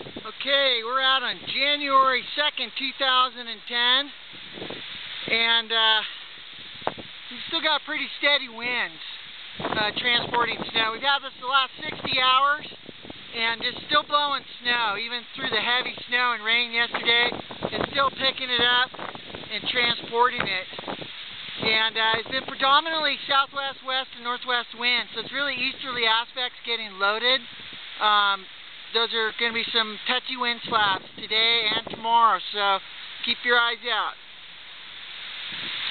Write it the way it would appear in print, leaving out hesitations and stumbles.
Okay, we're out on January 2nd, 2010, and we've still got pretty steady winds transporting snow. We've had this the last 60 hours, and it's still blowing snow, even through the heavy snow and rain yesterday. It's still picking it up and transporting it. And it's been predominantly southwest, west, and northwest winds, so it's really easterly aspects getting loaded. Those are going to be some touchy wind slaps today and tomorrow, so keep your eyes out.